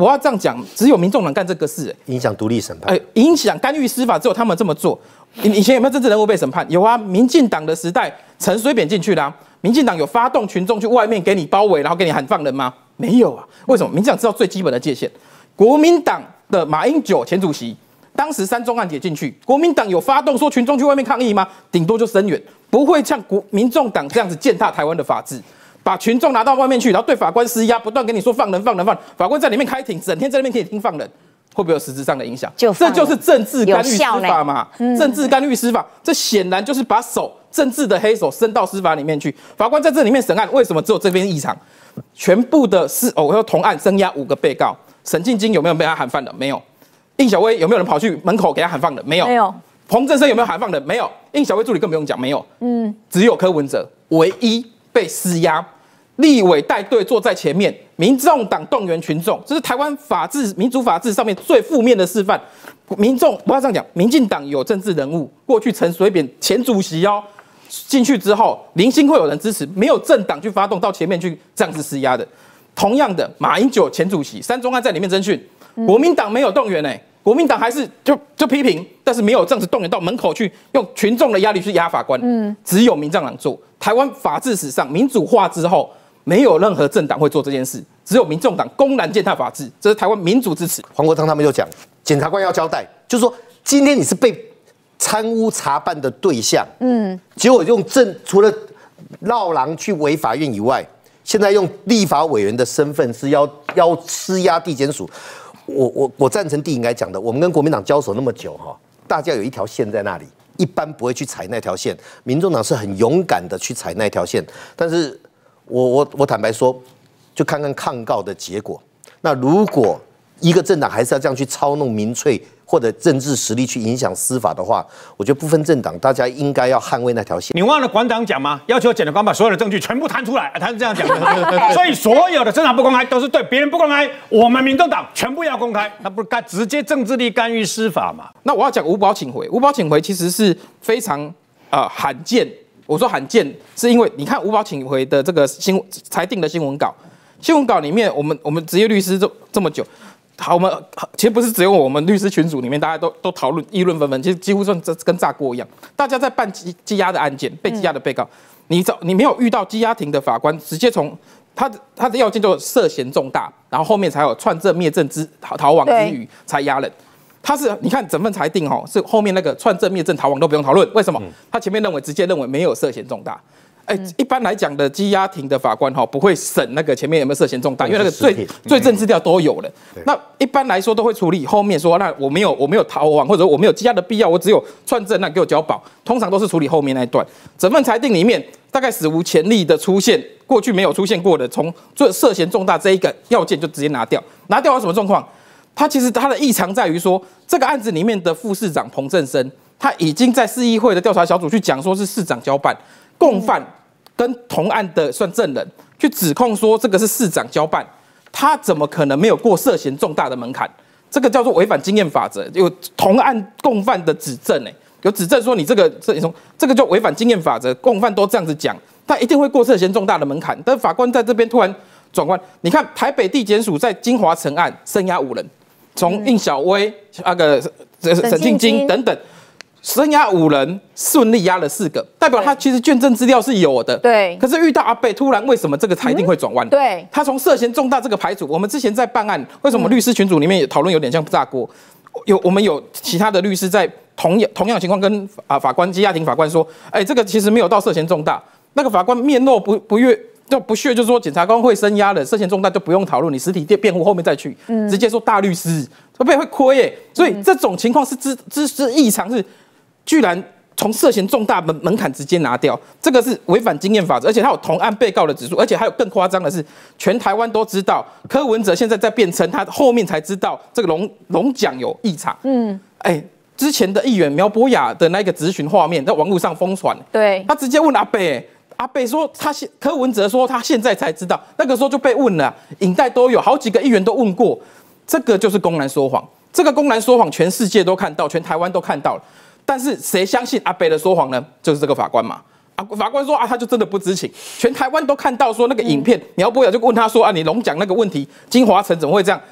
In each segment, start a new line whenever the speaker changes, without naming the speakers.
我要这样讲，只有民众党干这个事，
影响独立审判，
影响干预司法，只有他们这么做。以前有没有政治人物被审判？有啊，民进党的时代，陈水扁进去啦、民进党有发动群众去外面给你包围，然后给你喊放人吗？没有啊。为什么？民进党知道最基本的界限。国民党的马英九前主席，当时3中案解进去，国民党有发动说群众去外面抗议吗？顶多就声援，不会像民众党这样子践踏台湾的法治。把群众拿到外面去，然后对法官施压，不断跟你说放人，法官在里面开庭，整天在那边听放人，会不会有实质上的影响？这就是政治干预司法嘛，政治干预司法，这显然就是把政治的黑手伸到司法里面去。法官在这里面审案，为什么只有这边异常？全部的同案声押5个被告，沈庆金有没有被他喊放人？没有。应小薇有没有人跑去门口给他喊放人？没有。没有。彭正生有没有喊放人？没有。应小薇助理更不用讲，没有。只有柯文哲唯一被施压，立委带队坐在前面，民众党动员群众，这是台湾法治、民主法治上面最负面的示范。民众不要这样讲，民进党有政治人物，过去陈水扁前主席进去之后，零星会有人支持，没有政党去发动到前面去这样子施压的。同样的，马英九前主席3中案在里面侦讯，国民党没有动员国民党还是就批评，但是没有这样子动员到门口去用群众的压力去压法官。只有民进党做。台湾法治史上民主化之后，没有任何政党会做这件事，只有民众党公然践踏法治，这是台湾民主之耻。
黄国昌他们就讲，检察官要交代，就是说今天你是被贪污查办的对象，结果用除了绕狼去违法院以外，现在用立法委员的身份是要施压地检署。我赞成弟应该讲的，我们跟国民党交手那么久大家有一条线在那里，一般不会去踩那条线。民众党是很勇敢的去踩那条线，但是我坦白说，就看看抗告的结果。那如果一个政党还是要这样去操弄民粹或者政治实力去影响司法的话，我觉得不分政党，大家应该要捍卫那条线。
你忘了馆长讲吗？要求检察官把所有的证据全部摊出来，他是这样讲的。所以所有的侦查不公开都是对，别人不公开，我们民众党全部要公开，那不是直接政治力干预司法嘛？
那我要讲无保请回，无保请回其实是非常罕见。我说罕见，是因为你看无保请回的这个裁定的新闻稿，新闻稿里面，我们职业律师这么久，好，其实不是只有我们律师群组里面，大家都讨论议论纷纷，其实几乎跟炸锅一样。大家在办羁押的案件，被羁押的被告，你没有遇到羁押庭的法官直接从他的要件就涉嫌重大，然后后面才有串证灭证逃亡之余才押人。你看整份裁定是后面那个串证灭证逃亡都不用讨论，为什么？他前面直接认为没有涉嫌重大。一般来讲的羁押庭的法官不会审那个前面有没有涉嫌重大，因为那个罪证资料都有了。那一般来说都会处理后面说，那我没有逃亡，或者我没有羁押的必要，我只有串证，那给我交保。通常都是处理后面那一段。整份裁定里面大概史无前例的出现，过去没有出现过的，从涉嫌重大这一个要件就直接拿掉。拿掉有什么状况？其实它的异常在于说，这个案子里面的副市长彭正生，他已经在市议会的调查小组去讲说是市长交办，共犯跟同案的算证人去指控说这个是市长交办，他怎么可能没有过涉嫌重大的门槛？这个叫做违反经验法则，有同案共犯的指证有指证说你这个就违反经验法则，共犯都这样子讲，他一定会过涉嫌重大的门槛。但法官在这边突然转弯，你看台北地检署在金华城案声押5人。从应小薇、沈庆金等等，声押5人，顺利押了4个，代表他其实卷证资料是有的。对。可是遇到阿贝，突然为什么这个裁定会转弯？对。他从涉嫌重大这个排除，我们之前在办案，为什么律师群组里面也讨论有点像炸锅？我们有其他的律师在同样情况跟法官羁押庭法官说，这个其实没有到涉嫌重大。那个法官面露不悦。就不屑，就是说检察官会声押了，涉嫌重大就不用讨论，你实体辩护后面再去，直接说大律师，会亏所以这种情况是异常，是居然从涉嫌重大门槛直接拿掉，这个是违反经验法则，而且他有同案被告的指数，而且还有更夸张的是，全台湾都知道柯文哲现在在辩称，他后面才知道这个龙奖有异常，之前的议员苗博雅的那个质询画面在网络上疯传，对，他直接问阿北。阿北说柯文哲说他现在才知道，那个时候就被问了，影带都有，好几个议员都问过，这个就是公然说谎。这个公然说谎，全世界都看到，全台湾都看到了。但是谁相信阿北的说谎呢？就是这个法官嘛。法官说他就真的不知情，全台湾都看到说那个影片，苗博雅就问他说你龙奖那个问题，金华城怎么会这样？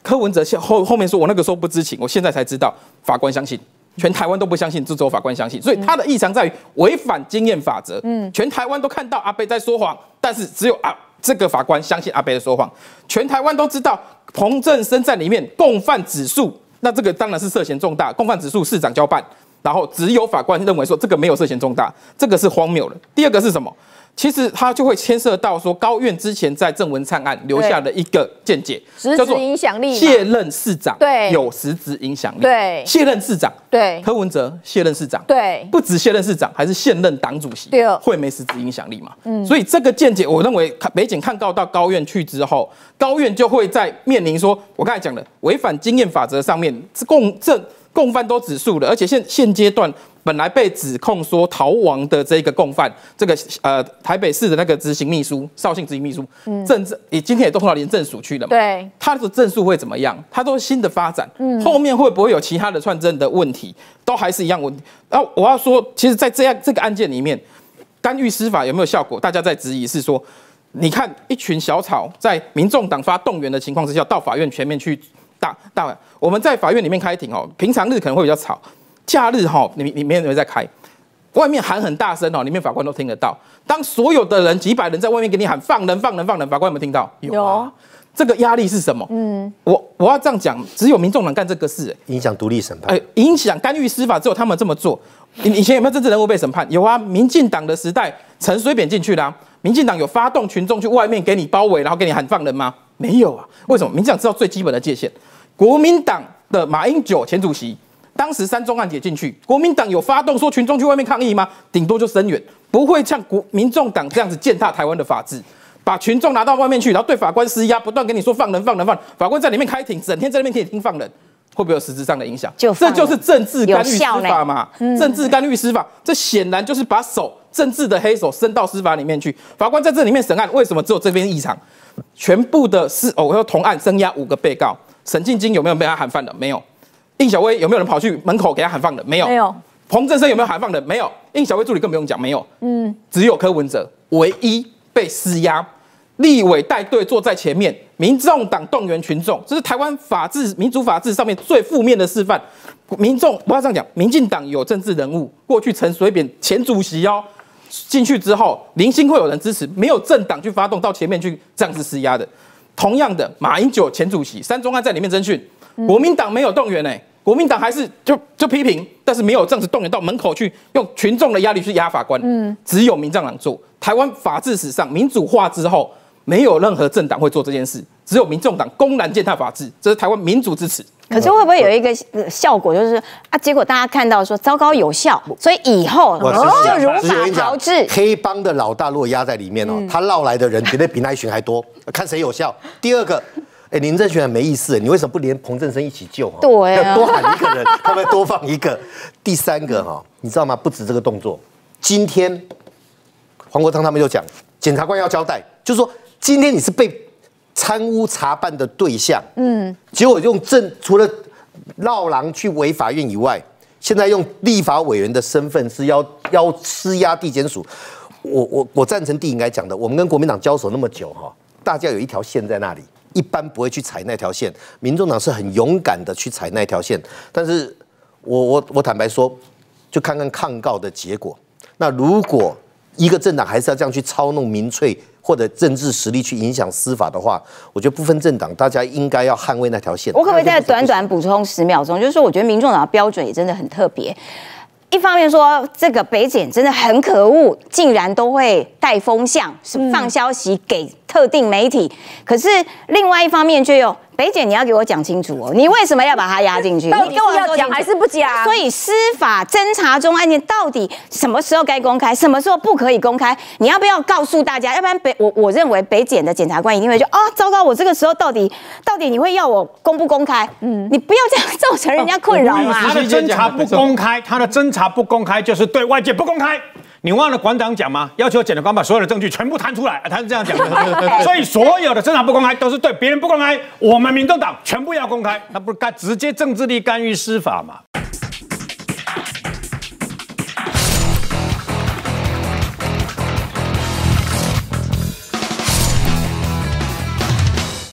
柯文哲后面说，我那个时候不知情，我现在才知道，法官相信。全台湾都不相信，只有法官相信，所以他的异常在于违反经验法则。全台湾都看到阿北在说谎，但是只有这个法官相信阿北的说谎。全台湾都知道彭正生在里面共犯指数，那这个当然是涉嫌重大，共犯指数市长交办，然后只有法官认为说这个没有涉嫌重大，这个是荒谬的。第二个是什么？其实他就会牵涉到说高院之前在郑文灿案留下的一个见解，
实质影响力，
卸任市长
对
有实质影响力，
对，
卸任市长
对，
柯文哲卸任市长
对，
不止卸任市长，还是现任党主席，会没实质影响力嘛？所以这个见解，我认为北检抗告到高院去之后，高院就会在面临说，我刚才讲的违反经验法则上面，共犯都指数了，而且现阶段本来被指控说逃亡的这个共犯，这个台北市的那个执行秘书邵姓执行秘书，今天也都送到廉政署去了嘛？
对，
他的证数会怎么样？他都是新的发展，后面会不会有其他的串证的问题？都还是一样问题。然后我要说，其实，在这个案件里面，干预司法有没有效果？大家在质疑是说，你看一群小草在民众党发动员的情况之下，到法院全面去。我们在法院里面开庭哦，平常日可能会比较吵，假日哈，里面有人在开，外面喊很大声哦，里面法官都听得到。当所有的人几百人在外面给你喊放人放人放人，法官有没有听到？有啊。这个压力是什么？我要这样讲，只有民众党干这个事，
影响独立审判，
影响干预司法，只有他们这么做。以前有没有政治人物被审判？有啊，民进党的时代，陈水扁进去啦。民进党有发动群众去外面给你包围，然后给你喊放人吗？没有啊。为什么？民进党知道最基本的界限。国民党的马英九前主席，当时3中案也进去，国民党有发动说群众去外面抗议吗？顶多就声援，不会像民众党这样子践踏台湾的法治，把群众拿到外面去，然后对法官施压，不断跟你说放人放人放人，法官在里面开庭，整天在那边给你听放人，会不会有实质上的影响？这就是政治干预司法嘛？政治干预司法，这显然就是把政治的黑手伸到司法里面去。法官在这里面审案，为什么只有这边异常？全部的我说同案声押5个被告。沈庆金有没有被他喊放人？没有。应小薇有没有人跑去门口给他喊放人？没有。
没有。
彭正生有没有喊放人？没有。应小薇助理更不用讲，没有。只有柯文哲唯一被施压，立委带队坐在前面，民众党动员群众，这是台湾法治、民主法治上面最负面的示范。民众不要这样讲，民进党有政治人物，过去陈水扁前主席进去之后，零星会有人支持，没有政党去发动到前面去这样子施压的。同样的，马英九前主席3中案在里面侦讯，国民党没有动员国民党还是就批评，但是没有这样子动员到门口去，用群众的压力去压法官。只有民进党做。台湾法治史上民主化之后，没有任何政党会做这件事，只有民众党公然践踏法治，这是台湾民主之耻。
可是会不会有一个效果，就是结果大家看到说糟糕有效，所以以后就如法炮制。
黑帮的老大如果压在里面他绕来的人绝对比那一群还多，看谁有效。第二个，林正玄很没意思，你为什么不连彭正生一起救？
对啊，
多喊一个人，可不可以多放一个？第三个你知道吗？不止这个动作，今天黄国昌他们就讲，检察官要交代，就是说今天你是被贪污查办的对象，结果用除了绕狼去违法院以外，现在用立法委员的身份是要施压地检署。我赞成弟应该讲的，我们跟国民党交手那么久大家有一条线在那里，一般不会去踩那条线。民众党是很勇敢的去踩那条线，但是我坦白说，就看看抗告的结果。那如果一个政党还是要这样去操弄民粹或者政治实力去影响司法的话，我觉得不分政党，大家应该要捍卫那条线。
我可不可以再短补充10秒钟？就是说，我觉得民众党的标准也真的很特别。一方面说，这个北检真的很可恶，竟然都会带风向，是放消息给特定媒体。可是另外一方面却有北检，你要给我讲清楚你为什么要把它压进去？
到底要讲还是不讲？
所以司法侦查中案件到底什么时候该公开，什么时候不可以公开？你要不要告诉大家？要不然我认为北检的检察官一定会说糟糕，我这个时候到底你会要我公不公开？你不要这样造成人家困扰嘛。
他的侦查不公开，就是对外界不公开。你忘了馆长讲吗？要求检察官把所有的证据全部摊出来，他是这样讲的。所以所有的侦查不公开都是对别人不公开，我们民众党全部要公开，那不是直接政治力干预司法嘛？